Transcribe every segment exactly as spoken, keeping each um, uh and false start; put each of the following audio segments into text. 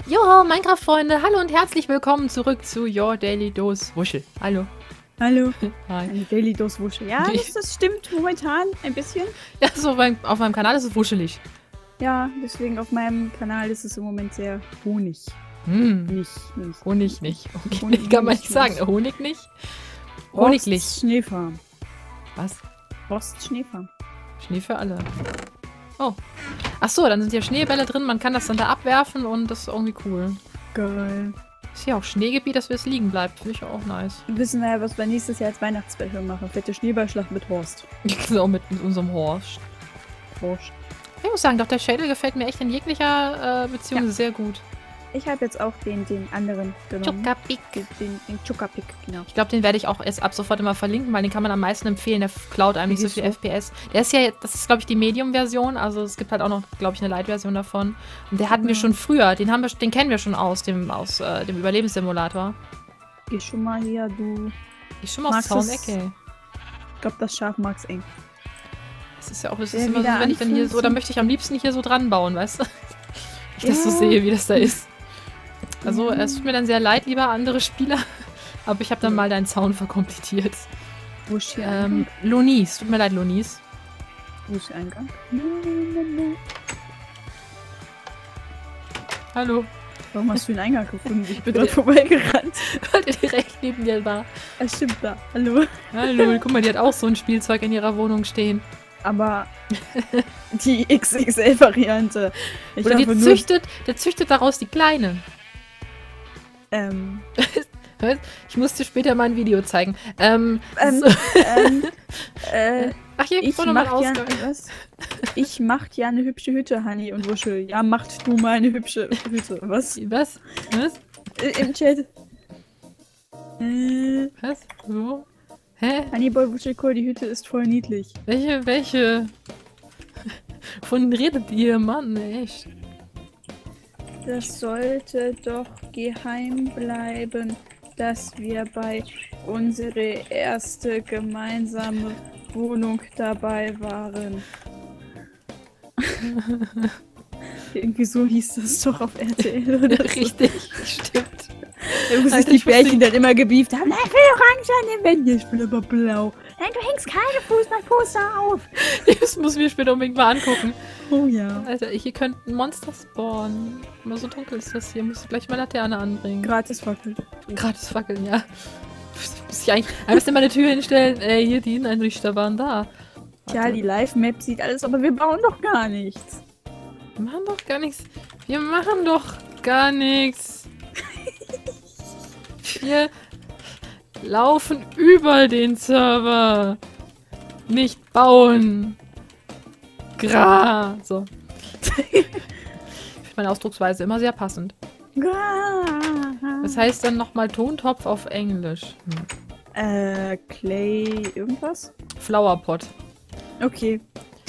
Jo, Minecraft-Freunde, hallo und herzlich willkommen zurück zu Your Daily Dose Wuschel. Hallo. Hallo. Hi. Eine Daily Dose Wuschel. Ja, das, das stimmt momentan ein bisschen. Ja, so beim, auf meinem Kanal ist es wuschelig. Ja, deswegen auf meinem Kanal ist es im Moment sehr Honig. Hm. Nicht, nicht. Honig nicht. Okay, Honig kann man nicht, nicht sagen. nicht. Honig nicht? Honiglich. Horst Schneefarm. Was? Horst Schneefarm. Schnee für alle. Oh. Ach so, dann sind hier Schneebälle drin. Man kann das dann da abwerfen und das ist irgendwie cool. Geil. Ist hier auch Schneegebiet, dass es liegen bleibt. Finde ich auch nice. Wissen wir ja, was wir nächstes Jahr als Weihnachtsspecial machen. Fette Schneeballschlacht mit Horst. Genau, mit, mit unserem Horst. Horst. Ich muss sagen, doch der Schädel gefällt mir echt in jeglicher äh, Beziehung Ja. sehr gut. Ich habe jetzt auch den, den anderen genommen. Chuckapik. Den, den, den Chuckapik, genau. Ich glaube, den werde ich auch erst ab sofort immer verlinken, weil den kann man am meisten empfehlen. Der klaut einem nicht so viel Wieso? F P S. Der ist ja, das ist, glaube ich, die Medium-Version. Also es gibt halt auch noch, glaube ich, eine Light-Version davon. Und der hatten wir Ja. schon früher. Den haben wir, den kennen wir schon aus dem, aus, äh, dem Überlebenssimulator. Geh schon mal hier, du. Ich schon mal aus Magst Zaunecke. Ich glaube, das Schaf mag's eng. Das ist ja auch, das Der ist immer so, wieder wenn ich dann hier anfängt so, da zu- möchte ich am liebsten hier so dran bauen, weißt du? Ich das so Ja. sehe, wie das da ist. Also, Ja. es tut mir dann sehr leid, lieber andere Spieler. Aber ich habe dann mal deinen Zaun verkompliziert. Wo ist hier Ähm, Lonis. Tut mir leid, Lonis. Wo ist der Eingang? Hallo. Warum hast du den Eingang gefunden? Ich bin dort vorbeigerannt. Weil der direkt neben dir war. Das stimmt da. Hallo. Hallo, guck mal, die hat auch so ein Spielzeug in ihrer Wohnung stehen. Aber die X X L-Variante. Ich Oder die hoffe nur, züchtet, der züchtet daraus die Kleine. ähm, Ich muss dir später mal ein Video zeigen. Ähm, ähm, so. ähm, äh, Ach, hier ich gibt's noch mal mach einen ja, Ausgang. was? Ich mach ja eine hübsche Hütte, Hanni und Wuschel. Ja, macht du mal eine hübsche Hütte. Was? Was? Was? Äh, Im Chat. Äh, Was? So? Hä? Hanni Boy Wuschelkohl, die Hütte ist voll niedlich. Welche, welche? Von redet ihr, Mann, echt? Das sollte doch geheim bleiben, dass wir bei unsere erste gemeinsame Wohnung dabei waren. Irgendwie so hieß das doch auf R T L oder so. Richtig, stimmt. Da muss Alter, ich die ich wusste Bärchen dann immer gebieft haben. Nein, ich will orange an den Wänden, ich will aber blau. Nein, du hängst keine Fußballposter auf. Das muss ich mir später unbedingt mal angucken. Oh ja. Alter, hier könnte ein Monster spawnen. Immer so dunkel ist das hier. Muss ich gleich mal Laterne anbringen. Gratis Fackel. Gratis fackeln, ja. Muss ich eigentlich einfach mal eine Tür hinstellen. Ey, hier, die Inneneinrichter waren da. Tja, die Live-Map sieht alles, aber wir bauen doch gar nichts. Wir machen doch gar nichts. Wir machen doch gar nichts. Wir laufen über den Server. Nicht bauen. Gra. So. Ich finde meine Ausdrucksweise immer sehr passend. Das heißt dann nochmal Tontopf auf Englisch. Hm. Äh, Clay irgendwas? Flowerpot. Okay.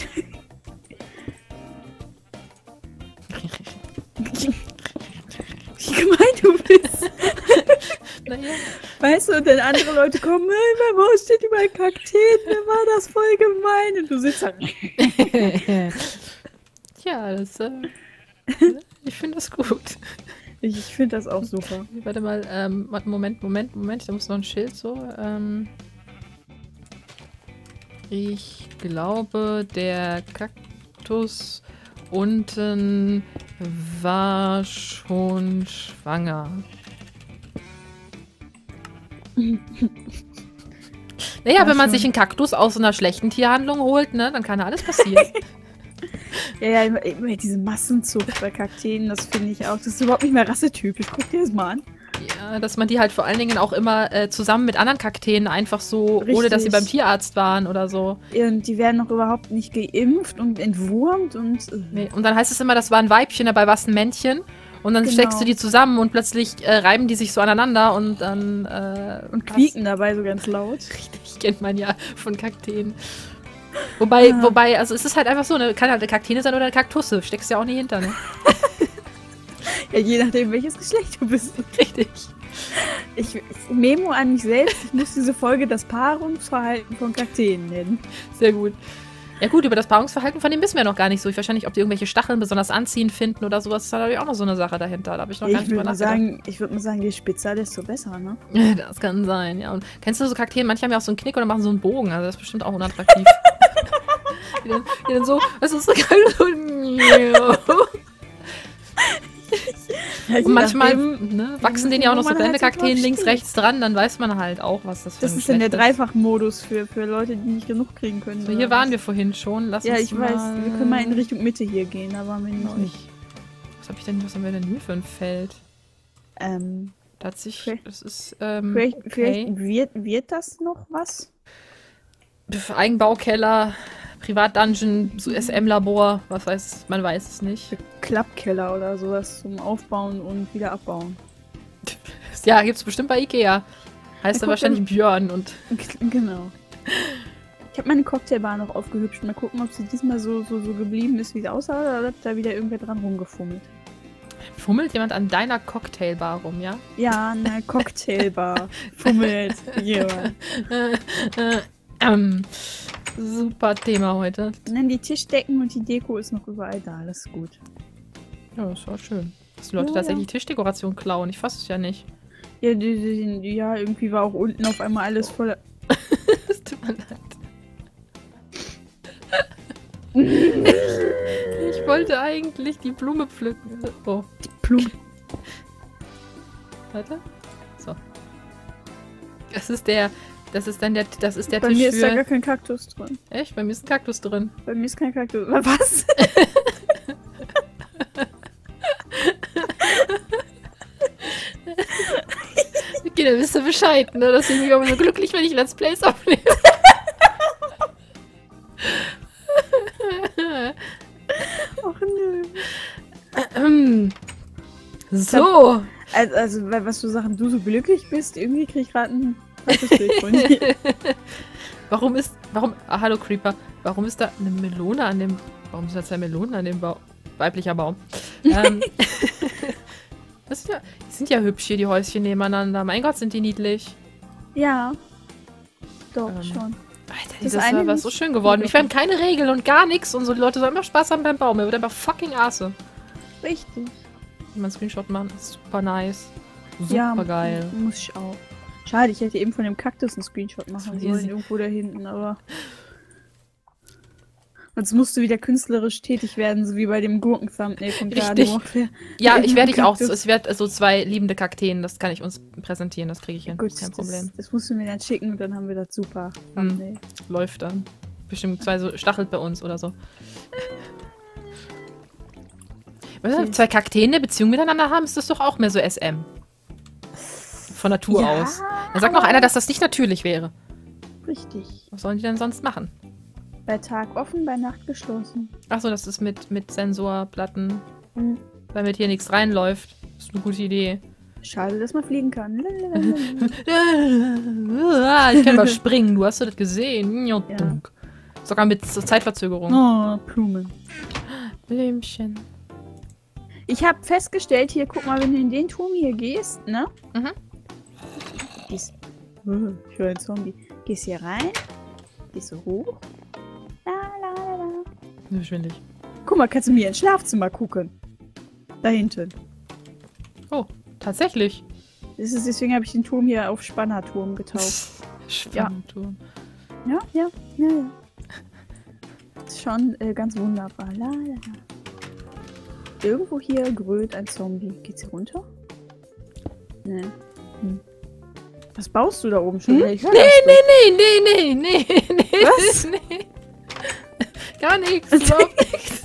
Wie gemein du bist. Naja. Weißt du, und dann andere Leute kommen, hey, wo steht überall Kakteen, mir war das voll gemein. Und du sitzt halt. Ja, das, äh, ich finde das gut. Ich, ich finde das auch super. Warte mal, ähm, warte, Moment, Moment, Moment, da muss noch ein Schild so. Ähm, ich glaube, der Kaktus unten war schon schwanger. Naja, War wenn man schon. sich einen Kaktus aus so einer schlechten Tierhandlung holt, ne, dann kann da alles passieren. Ja, ja, immer, immer diese Massenzucht bei Kakteen, das finde ich auch. Das ist überhaupt nicht mehr rassetypisch. Guck dir das mal an. Ja, dass man die halt vor allen Dingen auch immer äh, zusammen mit anderen Kakteen einfach so, ohne dass sie Richtig. beim Tierarzt waren oder so. Und die werden noch überhaupt nicht geimpft und entwurmt und. äh, Nee. Und dann heißt es immer, das war ein Weibchen, dabei war es ein Männchen. Und dann Genau. steckst du die zusammen und plötzlich äh, reiben die sich so aneinander und dann. Äh, Und passt. quieken dabei so ganz laut. Richtig, kennt man ja von Kakteen. Wobei, Ah. wobei, also es ist halt einfach so, ne, kann halt eine Kakteen sein oder eine Kaktusse. Steckst ja auch nicht hinter, ne? Ja, je nachdem, welches Geschlecht du bist. Richtig. Ich, ich Memo an mich selbst, ich muss diese Folge das Paarungsverhalten von Kakteen nennen. Sehr gut. Ja gut, über das Paarungsverhalten von dem wissen wir noch gar nicht so. Ich wahrscheinlich, ob die irgendwelche Stacheln besonders anziehend finden oder sowas, ist da natürlich auch noch so eine Sache dahinter. Da habe ich noch gar Ich nicht drüber würde mal nachgedacht. sagen, ich würde mal sagen, je spitzer, desto besser, ne? Das kann sein, ja. Und kennst du so Kakteen? Manche haben ja auch so einen Knick oder machen so einen Bogen. Also das ist bestimmt auch unattraktiv. die, dann, die dann so, das ist so geil. Ja, Und manchmal nachdem, ne, wachsen denen ja auch noch so wo man halt so Blendekakteen drauf links, steht. rechts dran. Dann weiß man halt auch, was das für Das ein ist dann der Geschlecht ist. Dreifach-Modus für, für Leute, die nicht genug kriegen können. So, oder hier waren was? wir vorhin schon. Lass Ja, uns ich mal... weiß. Wir können mal in Richtung Mitte hier gehen, da waren wir nämlich Noch nicht. nicht. Was, hab ich denn, was haben wir denn hier für ein Feld? Ähm, Da hat sich... Okay. Das ist... Ähm, vielleicht okay. vielleicht wird, wird das noch was? Pff, Eigenbaukeller, Privatdungeon, so S M-Labor, was weiß man weiß es nicht. Klappkeller oder sowas zum Aufbauen und wieder abbauen. Ja, gibt's bestimmt bei Ikea. Heißt Da dann kommt wahrscheinlich Björn und... Genau. Ich habe meine Cocktailbar noch aufgehübscht. Mal gucken, ob sie diesmal so, so, so geblieben ist, wie es aussah, oder hat da wieder irgendwer dran rumgefummelt. Fummelt jemand an deiner Cocktailbar rum, ja? Ja, eine Cocktailbar. Fummelt jemand. Äh, äh, ähm, super Thema heute. Nein, die Tischdecken und die Deko ist noch überall da. Das ist gut. Ja, das war schön. Dass die Leute Ja, tatsächlich ja. Tischdekoration klauen. Ich fass es ja nicht. Ja, die, die, die, ja, irgendwie war auch unten auf einmal alles voller. Es tut mir leid. Ich wollte eigentlich die Blume pflücken. Oh, Die Blumen. warte. So. Das ist der, das ist dann der, das ist der Bei Tisch mir ist da für... gar kein Kaktus drin. Echt? Bei mir ist ein Kaktus drin. Bei mir ist kein Kaktus. Was? Okay, dann wisst ihr Bescheid, ne? Das ist mich immer so glücklich, wenn ich Let's Plays aufnehme. Ach nö. Ähm, so. Also, also, weil- was du sagst, du so glücklich bist, irgendwie krieg ich gerade ein falsches Bild von dir. Warum ist, warum, ah, hallo Creeper, warum ist da eine Melone an dem, warum sind da zwei Melonen an dem Baum? Weiblicher Baum. ähm, das ist ja, die sind ja hübsch hier, die Häuschen nebeneinander. Mein Gott, sind die niedlich. Ja. Doch, Ähm, schon. Alter, Das dieses eine Server ist so schön geworden. Ich werden keine Regeln und gar nichts und so. Die Leute sollen immer Spaß haben beim Baum. Er wird einfach fucking awesome. Richtig. Wenn man einen Screenshot machen, ist super nice. Super Ja, geil. Muss ich auch. Schade, ich hätte eben von dem Kaktus einen Screenshot machen war sollen, easy. irgendwo da hinten, aber. Jetzt musst du wieder künstlerisch tätig werden, so wie bei dem Gurken-Thumbnail von Garden Richtig. Warfare. Ja, Der ich werde ich auch. Kaktus. Es wird so zwei liebende Kakteen, das kann ich uns präsentieren, das kriege ich hin. Gut, Kein Problem. Das, das musst du mir dann schicken und dann haben wir das super Thumbnail. Läuft dann. Bestimmt zwei so stachelt bei uns oder so. Wenn Okay. zwei Kakteen eine Beziehung miteinander haben, ist das doch auch mehr so S M. Von Natur Ja, aus. Dann sagt noch einer, dass das nicht natürlich wäre. Richtig. Was sollen die denn sonst machen? Bei Tag offen, bei Nacht geschlossen. Achso, das ist mit, mit Sensorplatten, Hm. damit hier nichts reinläuft. Das ist eine gute Idee. Schade, dass man fliegen kann. Lalalala. Ich kann mal springen, du hast du das gesehen? Ja. Ja. Sogar mit so Zeitverzögerung. Oh, Blumen. Blümchen. Ich habe festgestellt, hier, guck mal, wenn du in den Turm hier gehst, ne? Mhm. Gehst, uh, ich höre einen Zombie. Gehst hier rein, gehst so hoch. La, la, la, la. Nur schwindig. Guck mal, kannst du mir ins Schlafzimmer gucken. Da hinten. Oh, tatsächlich. Das ist, deswegen habe ich den Turm hier auf Spannerturm getauft. Spannturm. Ja, ja, ja, ja. Ist schon äh, ganz wunderbar. La, la, la. Irgendwo hier grölt ein Zombie. Geht's hier runter? Nee. Hm. Was baust du da oben schon? Hm? Ich hör Nee, das nee, nee, nee, nee, nee, nee. Was? Nee. Gar nichts, überhaupt nichts.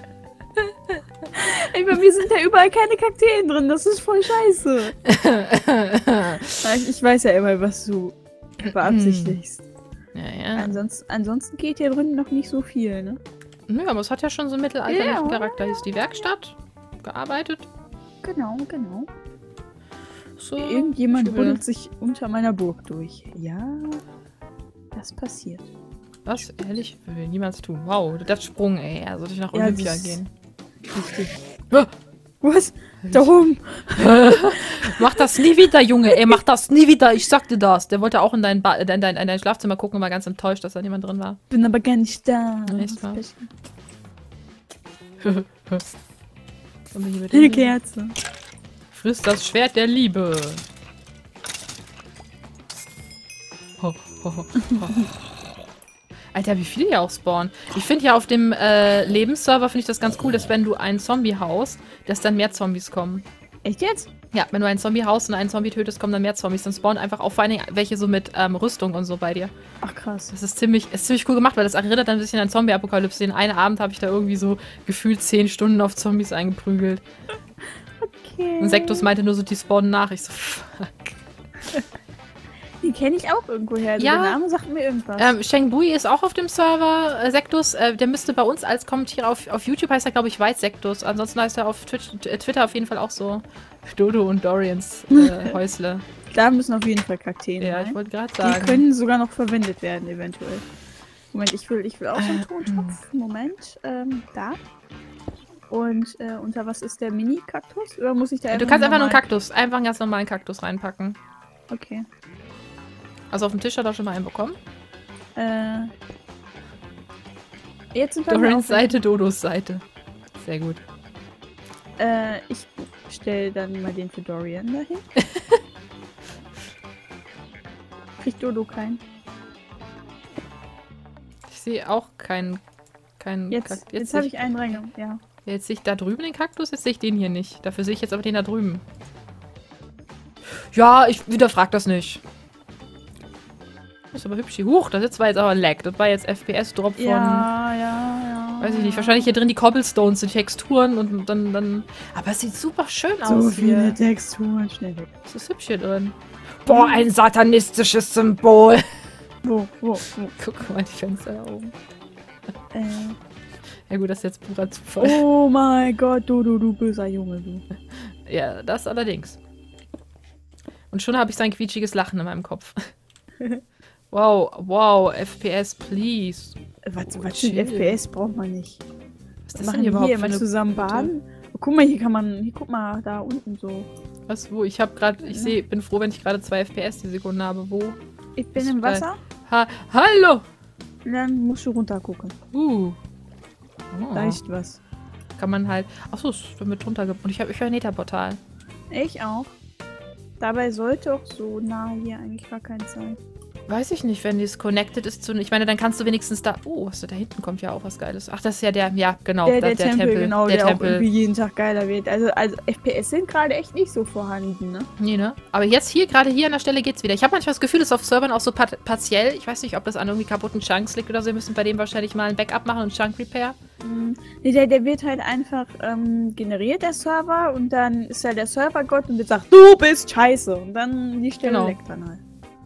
Ey, bei mir sind da überall keine Kakteen drin. Das ist voll scheiße. Ich, ich weiß ja immer, was du beabsichtigst. Ja, ja. Ansonsten, ansonsten geht hier drin noch nicht so viel, ne? Nö, aber es hat ja schon so einen mittelalterlichen Ja. Charakter. Hier ist die Werkstatt. Gearbeitet. Genau, genau. So. Irgendjemand Ich will- buddelt sich unter meiner Burg durch. Ja, das passiert. Was? Ehrlich? Will ich niemals tun. Wow, das Sprung, ey. Er sollte ich nach Ja, Olympia das- gehen. Richtig. Ah! Was? Da oben. Mach das nie wieder, Junge. Ey, mach das nie wieder. Ich sagte das. Der wollte auch in dein, ba in dein, in dein Schlafzimmer gucken und war ganz enttäuscht, dass da niemand drin war. Bin aber gar nicht da. Echt wahr? Eine Kerze. Friss das Schwert der Liebe. Ho, ho, ho, ho. Alter, wie viele hier auch spawnen. Ich finde ja auf dem äh, Lebensserver finde ich das ganz cool, dass wenn du einen Zombie haust, dass dann mehr Zombies kommen. Echt jetzt? Ja, wenn du einen Zombie haust und einen Zombie tötest, kommen dann mehr Zombies. Dann spawnen einfach auch vor allen Dingen welche so mit ähm, Rüstung und so bei dir. Ach krass. Das ist ziemlich, ist ziemlich cool gemacht, weil das erinnert dann ein bisschen an Zombie-Apokalypse. Den einen Abend habe ich da irgendwie so gefühlt zehn Stunden auf Zombies eingeprügelt. Okay. Und Sektus meinte nur so, die spawnen nach. Ich so, fuck. Die kenne ich auch irgendwoher. Also Ja. Der Name sagt mir irgendwas. Ähm, Shengbui ist auch auf dem Server. Äh, Sektus, äh, der müsste bei uns als Kommentierer auf, auf YouTube heißt er, glaube ich, White Sektus. Ansonsten heißt er auf Twitch, äh, Twitter auf jeden Fall auch so. Dodo und Dorians äh, Häusle. Da müssen auf jeden Fall Kakteen Ja, rein. ich wollte gerade Die sagen. können sogar noch verwendet werden, eventuell. Moment, ich will, ich will auch so einen Äh, Tontopf. Moment, ähm, da. Und äh, unter was ist der Mini-Kaktus? Oder muss ich da Du kannst einfach nur einen normal- Kaktus, einfach einen ganz normalen Kaktus reinpacken. Okay. Also auf dem Tisch hat er schon mal einen bekommen. Äh. Jetzt sind wir Dorians auf- Seite, Dodos Seite. Sehr gut. Äh, ich stelle dann mal den für Dorian dahin. Kriegt Dodo keinen. Ich sehe auch keinen. keinen Jetzt, Kakt- jetzt, sehe habe ich einen reingenommen, ja. Jetzt sehe ich da drüben den Kaktus, jetzt sehe ich den hier nicht. Dafür sehe ich jetzt aber den da drüben. Ja, ich widerfrag das nicht. Das ist aber hübsch hier. Huch, das war jetzt aber Lag. Das war jetzt F P S-Drop von... Ja, ja, ja. Weiß ich nicht. Wahrscheinlich hier drin die Cobblestones, die Texturen und dann... dann aber es sieht super schön So aus viele hier. Texturen, schnell weg. Es ist hübsch hier drin. Boah, ein satanistisches Symbol. Wo, wo, wo? Guck mal, die Fenster da oben. Äh. Ja gut, das ist jetzt purer Zufall. Oh mein Gott, Dodo, du böser Junge, du. Ja, das allerdings. Und schon habe ich sein quietschiges Lachen in meinem Kopf. Wow, wow, F P S, please. Was, Oh, was für chill. F P S braucht man nicht. Was ist Machen denn hier überhaupt hier für immer eine... zusammen baden? Oh, guck mal, hier kann man, hier guck mal, da unten so. Was, wo? Ich habe gerade... Ich sehe, bin froh, wenn ich gerade zwei F P S die Sekunde habe. Wo? Ich bin Ist im geil. Wasser, Ha Hallo! und dann musst du runter gucken. Uh. Oh. Da ist was. Kann man halt... Achso, es wird mit drunter... ge- Und ich habe ich hab ein Nether-Portal. Ich auch. Dabei sollte auch so nah hier eigentlich gar keins sein. Weiß ich nicht, wenn dies connected ist zu... Ich meine, dann kannst du wenigstens da... Oh, was da hinten kommt ja auch was Geiles. Ach, das ist ja der... Ja, genau. Der, da- der, Tempel, genau, der, der auch Tempel. irgendwie jeden Tag geiler wird. Also, also F P S sind gerade echt nicht so vorhanden, ne? Nee, ne? Aber jetzt hier, gerade hier an der Stelle geht's wieder. Ich habe manchmal das Gefühl, dass auf Servern auch so part partiell, ich weiß nicht, ob das an irgendwie kaputten Chunks liegt oder so, wir müssen bei dem wahrscheinlich mal ein Backup machen und Chunk Repair. Mhm. Nee, der, der wird halt einfach ähm, generiert, der Server, und dann ist ja der Servergott und der sagt, du bist scheiße. Und dann die Stelle Genau. leckt dann halt.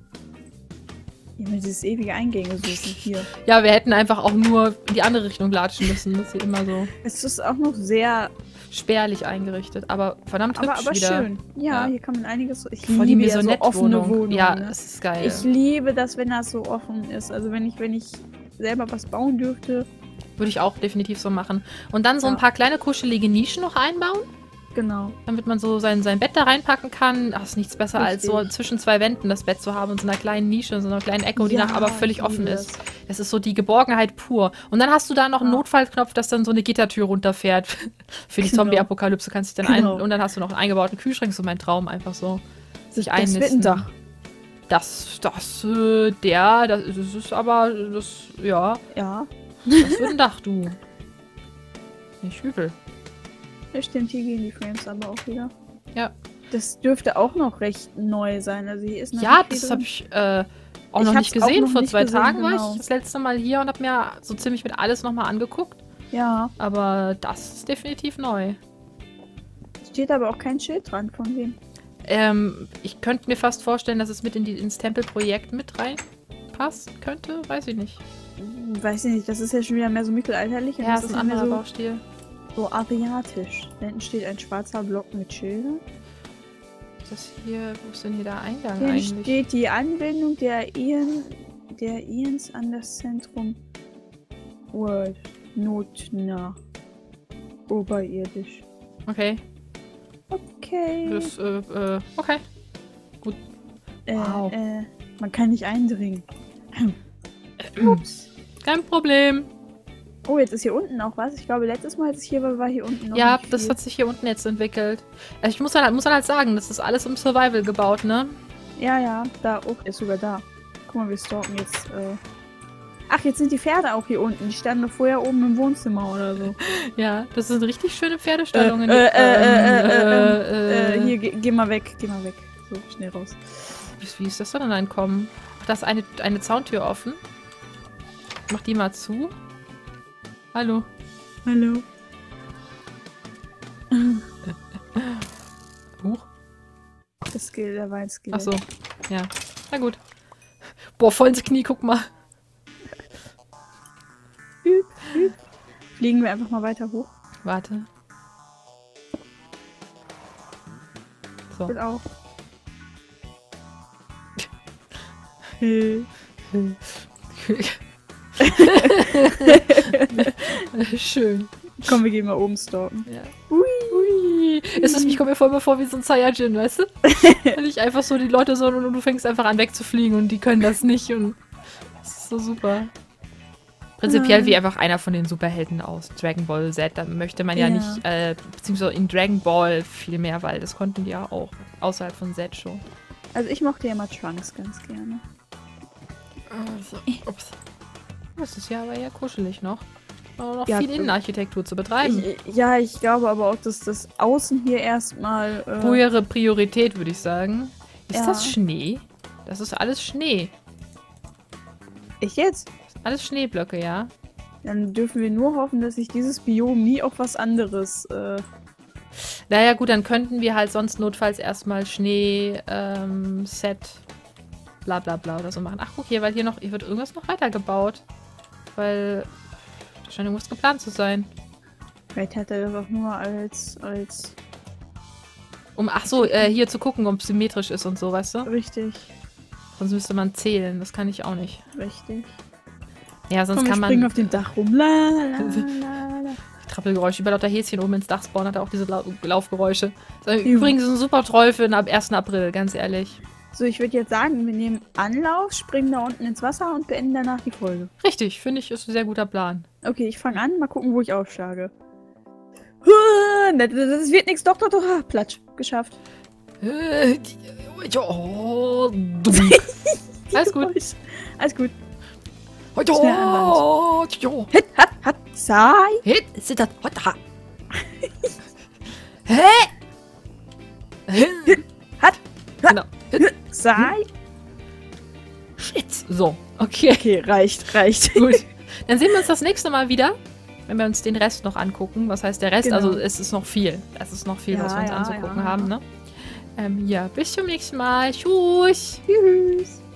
Immer dieses ewige Eingänge suchen hier. Ja, wir hätten einfach auch nur in die andere Richtung latschen müssen. Das ist hier immer so Es ist auch noch sehr, spärlich eingerichtet, aber verdammt aber, hübsch aber wieder. schön. Ja, Ja. hier kann man einiges so. Ich Voll die liebe ja so offene Maisonette-Wohnung. Wohnungen. Ja, ne? das ist geil. Ich liebe das, wenn das so offen ist. Also wenn ich, wenn ich selber was bauen dürfte. Würde ich auch definitiv so machen. Und dann so ein Ja. paar kleine kuschelige Nischen noch einbauen, Genau. damit man so sein, sein Bett da reinpacken kann. Ach, ist nichts besser als so Richtig. zwischen zwei Wänden das Bett zu haben und so einer kleinen Nische, so einer kleinen Ecke, die Ja, nach aber völlig ich offen liebe ist. Das ist so die Geborgenheit pur. Und dann hast du da noch einen Ja. Notfallknopf, dass dann so eine Gittertür runterfährt. Für die Genau. Zombie-Apokalypse kannst du dich dann Genau. ein... Und dann hast du noch einen eingebauten Kühlschrank, so mein Traum, einfach so sich Das wird ein einnisten. Dach. Das, das, äh, der, das, das ist aber, das, ja, Ja. das wird ein Dach, du. Nicht übel. Ja, stimmt, hier gehen die Frames aber auch wieder. Ja. Das dürfte auch noch recht neu sein. Also hier ist noch Ja, nicht viel das drin. habe ich äh, auch Ich noch hab's nicht auch gesehen. noch Vor nicht zwei gesehen, Tagen war genau. ich das letzte Mal hier und habe mir so ziemlich mit alles nochmal angeguckt. Ja. Aber das ist definitiv neu. Steht aber auch kein Schild dran von wem. Ähm, ich könnte mir fast vorstellen, dass es mit in die, ins Tempelprojekt mit reinpassen könnte. Weiß ich nicht. Hm, Weiß ich nicht, das ist ja schon wieder mehr so mittelalterlich. und Ja, das ist ist ein ja mehr anderer so, Baustil. so asiatisch. Da hinten steht ein schwarzer Block mit Schildern. Ist das hier, wo ist denn hier der Eingang Hier eigentlich? steht die Anbindung der Iren, der Irens an das Zentrum World. Notnah. Oberirdisch. Okay. Okay. Das, äh, äh, okay. Gut. Äh, Wow. äh, man kann nicht eindringen. Ups. Kein Problem. Oh, jetzt ist hier unten auch was. Ich glaube, letztes Mal, als ich hier war, war hier unten noch Ja, nicht das viel. hat sich hier unten jetzt entwickelt. Also ich muss dann, muss dann halt sagen, das ist alles im Survival gebaut, ne? Ja, ja, da. Oh, der ist sogar da. Guck mal, wir stalken jetzt. Äh... Ach, jetzt sind die Pferde auch hier unten. Die standen doch vorher oben im Wohnzimmer oder so. Ja, das sind richtig schöne Pferdestallungen. Äh, äh, äh, äh, Ähm, äh, äh, Hier, geh, geh mal weg. Geh mal weg. So, schnell raus. Wie ist das denn reinkommen? Ach, da ist eine, eine Zauntür offen. Mach die mal zu. Hallo. Hallo. Huch. Das Skill, der Weinskill. Ach so. Ja. Na gut. Boah, voll ins Knie, guck mal. Hüp, hüp. Fliegen wir einfach mal weiter hoch. Warte. So. Wird auch. Hey. Schön. Komm, wir gehen mal oben stalken. Ja. Ui. Ui. Es ist, ich komme mir voll mal vor wie so ein Saiyajin, weißt du? Wenn ich einfach so die Leute so und du fängst einfach an wegzufliegen und die können das nicht und das ist so super. Prinzipiell wie einfach einer von den Superhelden aus Dragon Ball Z. Da möchte man ja, Ja. nicht, äh, beziehungsweise in Dragon Ball viel mehr, weil das konnten die ja auch außerhalb von Z schon. Also ich mochte ja mal Trunks ganz gerne. Also, ups. Das ist ja aber eher kuschelig noch. Aber noch Ja, viel äh, Innenarchitektur zu betreiben. Ich, ja, ich glaube aber auch, dass das Außen hier erstmal. Äh, Höhere Priorität, würde ich sagen. Ist Ja. das Schnee? Das ist alles Schnee. ich jetzt? Alles Schneeblöcke, ja. Dann dürfen wir nur hoffen, dass sich dieses Biom nie auf was anderes. Äh, Naja, gut, dann könnten wir halt sonst notfalls erstmal Schnee, ähm, Set, bla bla bla oder so machen. Ach, guck hier, weil hier noch, hier wird irgendwas noch weitergebaut. Weil da scheint irgendwas geplant zu sein. vielleicht hat er das auch nur als. als Um, ach so, äh, hier zu gucken, ob es symmetrisch ist und so, weißt du? richtig, Sonst müsste man zählen, das kann ich auch nicht. richtig. Ja, sonst Komm, wir kann springen man auf dem Dach rum. La, la, la, la. Trappelgeräusche, über lauter Häschen oben ins Dach spawnen, hat er auch diese Lau Laufgeräusche. Das ist Juhu. übrigens ein super Troll für den ab ersten April, ganz ehrlich. So, ich würde jetzt sagen, wir nehmen Anlauf, springen da unten ins Wasser und beenden danach die Folge. Richtig, finde ich, ist ein sehr guter Plan. Okay, ich fange an, mal gucken, wo ich aufschlage. Huh, Das das wird nichts, doch, doch, doch. Ah, Platsch, geschafft. Äh, die- Oh, du. Alles gut. Alles gut. Oh, Schnell an jo. Hit, hat, hat, sei. Hit, sit das, what the? Hä? Hä? Hat, Genau. Hit, sei. shit. So, okay. Okay, reicht, reicht. Gut. Dann sehen wir uns das nächste Mal wieder, wenn wir uns den Rest noch angucken. Was heißt der Rest? Genau. Also es ist noch viel. Es ist noch viel, Ja, was wir uns ja, anzugucken ja. haben, ne? Ähm, ja, bis zum nächsten Mal. Tschüss. Tschüss.